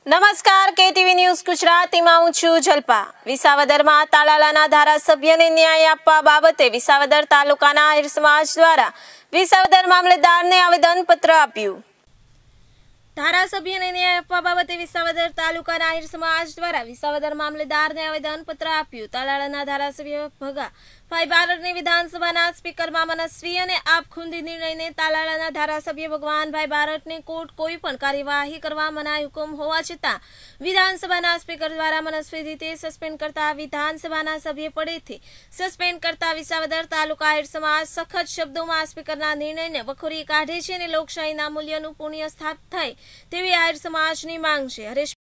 નમસ્કાર KTV news ગુજરાતીમાં હું છું જલ્પા। વિસાવદરમાં તાલાલાના ધારાસભ્યને ન્યાય આપવા બાબતે વિસાવદર તાલુકાના આહિર સમાજ દ્વારા વિસાવદર મામલેદારને આવેદનપત્ર આપ્યું। ધારાસભ્યને ન્યાય આપવા બાબતે વિસાવદર તાલુકાના આહિર સમાજ દ્વારા વિસાવદર મામલેદારને આવેદનપત્ર આપ્યું। તાલાલાના ધારાસભ્ય ભગાભાઈ બારડની વિધાનસભાના સ્પીકરમાં મનસ્વી અને આપખુંદી નિર્ણયને તાલાલાના ધારાસભ્ય ભગવાનભાઈ બારડને કોર્ટ કોઈ પણ કાર્યવાહી કરવા મનાઈ હુકમ હોવા છતાં વિધાનસભાના સ્પીકર દ્વારા મનસ્વી રીતે સસ્પેન્ડ કરતા વિધાનસભાના સભ્ય પડેથી સસ્પેન્ડ કરતા વિસાવદર તાલુકા આહિર સમાજ સખત શબ્દોમાં સ્પીકરના નિર્ણયને વખોરી કાઢે છે અને લોકશાહીના મૂલ્યનું પુણ્ય સ્થાપિત થાય તેવી આહિર સમાજની માંગ છે। હરેશ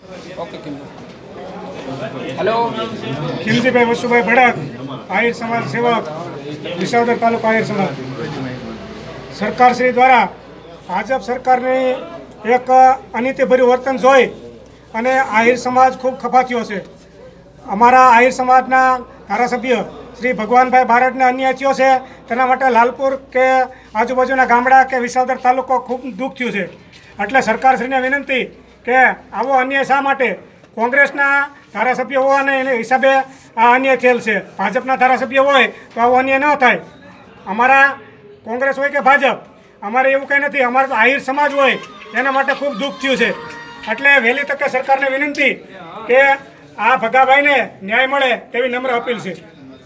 हेलो खिलजीभाई वसुभाई भड़क आहिर समाज सेवक विसावदर तालुका आहिर समाज सरकार श्री द्वारा भाजप सरकार ने एक अनीतिभर्યું વર્તન જોઈ અને આહિર સમાજ ખૂબ ખફા થયો છે। અમારા આહિર સમાજના ધારાસભ્ય શ્રી ભગવાનભાઈ બારડને અન્યાય થયો છે તેના માટે લાલપુર કે આજુબાજુના ગામડા કે વિસાવદર તાલુકો ખૂબ દુઃખ થયું છે। એટલે સરકારશ્રીને વિનંતી કે આવો અન્યાય શા માટે કોંગ્રેસના ધારાસભ્ય હોવાને એને હિસાબે આ અન્યાય થયેલ છે। ભાજપના ધારાસભ્ય હોય તો આવો અન્યાય ન થાય। અમારા કોંગ્રેસ હોય કે ભાજપ અમારે એવું કંઈ નથી, અમારે તો આહિર સમાજ હોય એના માટે ખૂબ દુઃખ થયું છે। એટલે વહેલી તકે સરકારને વિનંતી કે આ ભગાભાઈને ન્યાય મળે તેવી નમ્ર અપીલ છે।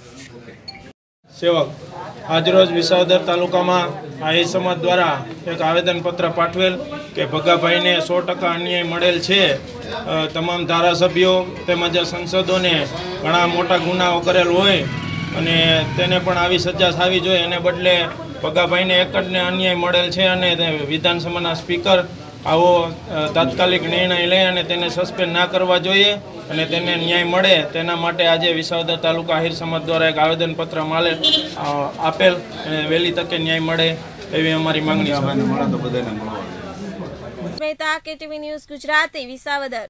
સેવક આજરોજ વિસાવદર તાલુકામાં આહિર સમાજ દ્વારા એક આવેદનપત્ર પાઠવેલ કે ભગાભાઈને 100% અન્યાય મળેલ છે। તમામ ધારાસભ્યો તેમજ સંસદોને ઘણા મોટા ગુનાઓ કરેલ હોય અને તેને પણ આવી સજા થવી જોઈએ, એને બદલે ભગાભાઈને એક જ ને અન્યાય મળેલ છે અને વિધાનસભાના સ્પીકર આવો તાત્કાલિક નિર્ણય લે અને તેને સસ્પેન્ડ ના કરવા જોઈએ અને તેને ન્યાય મળે તેના માટે આજે વિસાવદર તાલુકા આહિર સમાજ દ્વારા એક આવેદનપત્ર આપેલ અને વહેલી તકે ન્યાય મળે એવી અમારી માંગણી છે। Mehta, KTV news Gujarati, Visavadar.